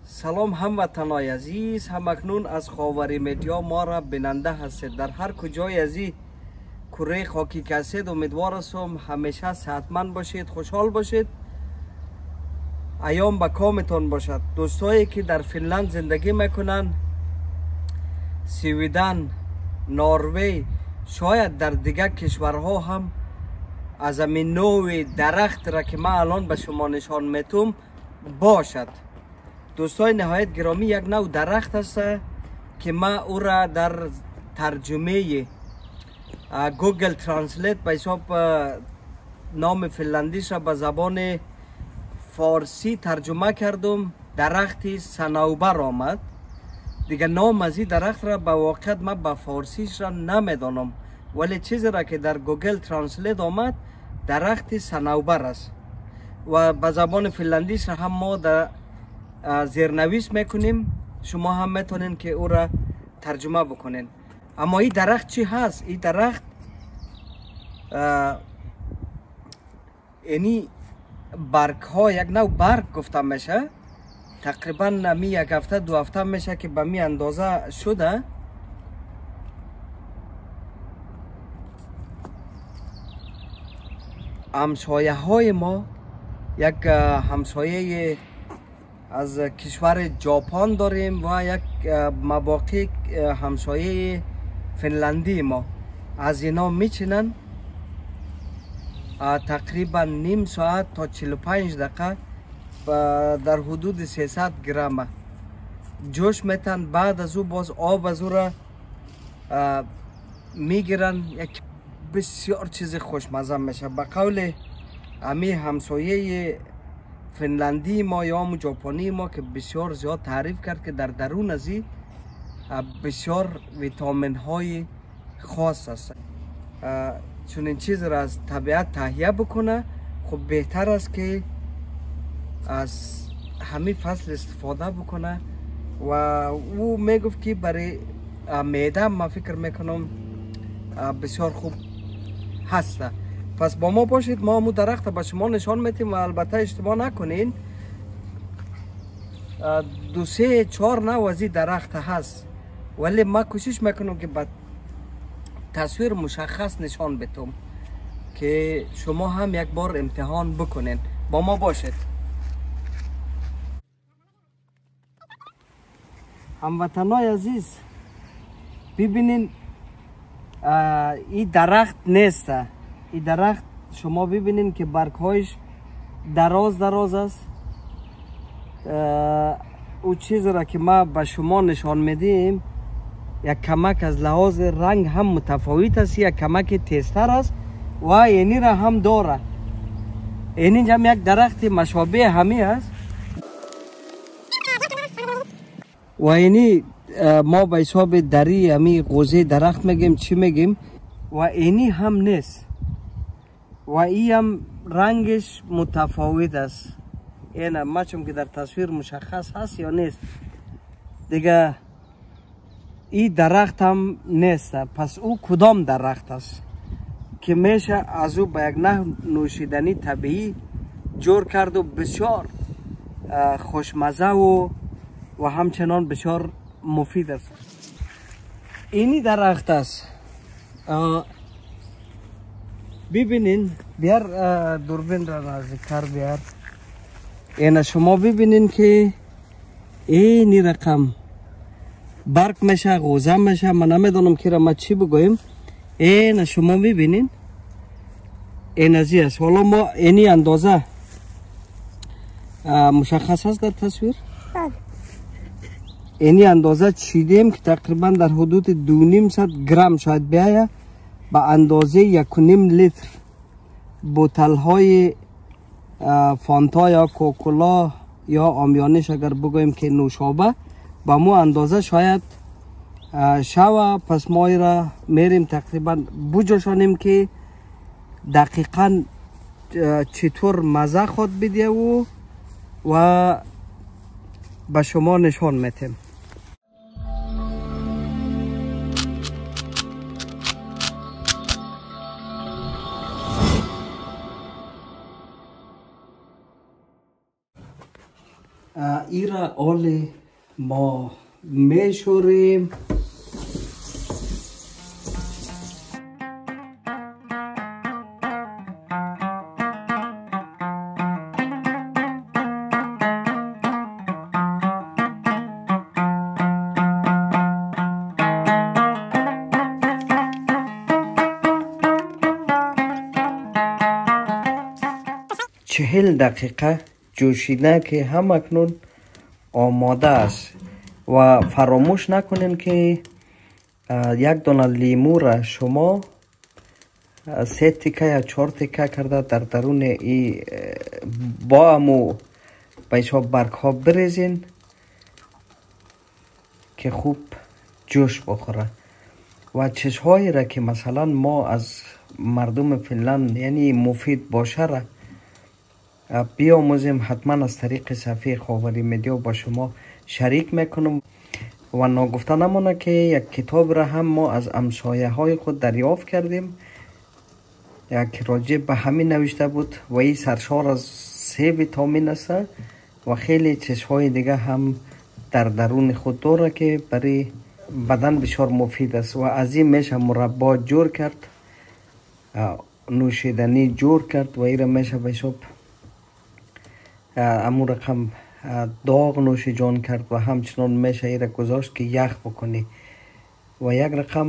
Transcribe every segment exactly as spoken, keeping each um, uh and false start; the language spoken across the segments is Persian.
سلام هموطنان عزیز، همکنون از خاوری مدیا ما را بیننده هستید. در هر کجای از این کره خاکی که هستید امیدوار هستم همیشه صحتمند باشید، خوشحال باشید، ایام به کامتان باشد. دوستایی که در فنلند زندگی میکنن، سویدن، نروژ، شاید در دیگر کشورها هم از همین نوع درخت را که من الان به شما نشان میتم باشد. دوستای نهایت گرامی، یک نوع درخت است که ما او را در ترجمه گوگل ترنسلیت به حساب نام فنلندیش را به زبان فارسی ترجمه کردم. درخت صنوبر آمد. دیگه نام از این درخت را به واقع من به فارسیش را نمیدانم، ولی چیزی را که در گوگل ترنسلیت آمد درخت صنوبر است و به زبان فنلندیش را هم ما در زیرنویس میکنیم. شما هم میتونین که او را ترجمه بکنین. اما این درخت چی هست؟ این درخت اینی برگ ها یک نوع برگ گفته میشه. تقریبا می یک هفته دو هفته میشه که به می اندازه شده. همسایه های ما یک همسایه از کشور ژاپن داریم و یک مباقی همسایه فنلندی ما. از اینا میچینن تقریبا نیم ساعت تا چهل و پنج دقیقه در حدود سیصد گرم جوش میتن. بعد از او باز آب از او را میگیرن. یک بسیار چیز خوشمزه میشه. به قول امی همسایه فنلندی ما یا هم ژاپنی ما که بسیار زیاد تعریف کرد که در درون از این بسیار ویتامین های خاص است. چون این چیز را از طبیعت تهیه بکنه، خب بهتر است که از همین فصل استفاده بکنه. و او میگفت که برای معده ما فکر میکنم بسیار خوب هست. پس با ما باشید، ما همون درخت به شما نشان میتیم و البته اشتباه نکنین، دو سه چهار نوع از این درخت هست، ولی ما کوشش میکنم که با تصویر مشخص نشان بدم که شما هم یک بار امتحان بکنین. با ما باشید. هموطنای عزیز، ببینین این درخت نیست. این درخت شما ببینین که برگهایش دراز دراز است. او چیز را که ما به شما نشان میدیم یک کمک از لحاظ رنگ هم متفاوت است، یک کمک تیزتر است و اینی را هم داره. اینی هم یک درخت مشابه همی است و اینی ما به حساب دری همی غوزه درخت میگیم، چی میگیم، و اینی هم نیست و این هم رنگش متفاوت است. این هم چون که در تصویر مشخص هست یا نیست دیگه. این درخت هم نیست. پس او کدام درخت است که میشه از او به یک نحو نوشیدنی طبیعی جور کرد و بسیار خوشمزه و و همچنان بسیار مفید است. اینی درخت است. ببینین، بیار دوربین را نزدیکتر بیار. این شما ببینین که اینی رقم برگ میشه، غوزه میشه، من نمیدونم که را ما چی بگویم. این شما ببینین این ازی است. حالا ما اینی اندازه مشخص است در تصویر. اینی اندازه چیدیم که تقریبا در حدود دو نیم صد گرم شاید بیایه. به اندازه یک و نیم لیتر بوتل های فانتا یا کوکولا یا آمیانش اگر بگویم که نوشابه با مو اندازه شاید شوه. پس ما را میریم تقریبا بجوشانیم که دقیقا چطور مزه خود بده و و به شما نشان میتیم. ایرا آل ما میشوریم. چهل دقیقه جوشیده که هم اکنون آماده است و فراموش نکنین که یک دانه لیمو را شما سه تیکه یا چهار تیکه کرده در درون ای با امو به حساب برگ ها بریزین که خوب جوش بخوره و چیزهایی را که مثلا ما از مردم فنلند یعنی مفید باشه را بیاموزیم، حتما از طریق صفحه خاوری مدیا با شما شریک میکنم و ناگفته نمانه که یک کتاب را هم ما از همسایه های خود دریافت کردیم، یک راجع به همین نوشته بود و این سرشار از سه ویتامین است و خیلی چیزهای دیگه هم در درون خود داره که برای بدن بسیار مفید است و از این میشه مربا جور کرد، نوشیدنی جور کرد و این را میشه به حساب امو رقم داغ نوش جان کرد و همچنان میشه ایره گذاشت که یخ بکنی و یک رقم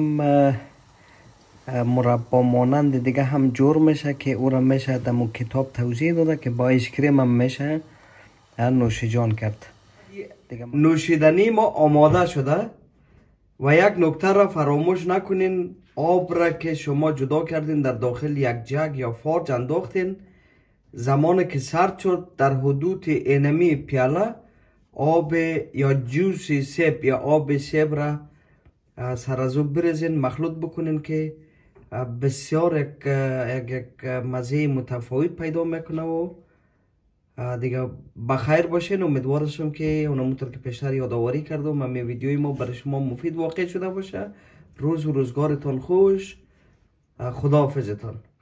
مربا مانند دیگه هم جور میشه که او را میشه دمو کتاب توضیح داده که با ایسکریم هم میشه نوش جان کرد. نوشیدنی ما آماده شده و یک نکته را فراموش نکنین، آب را که شما جدا کردین در داخل یک جگ یا فارج انداختین، زمانی که سرد شد در حدود اینمی پیاله آب یا جوس سیب یا آب سیب را سر از او بریزین، مخلوط بکنین که بسیار یک, یک, یک مزه متفاوت پیدا میکنه و دیگه بخیر باشین. امیدوارم که اونمونطور که پیشتر یادآوری کردم همین ویدیوی ما برای شما مفید واقع شده باشه. روز و روزگارتان خوش، خداحافظتان.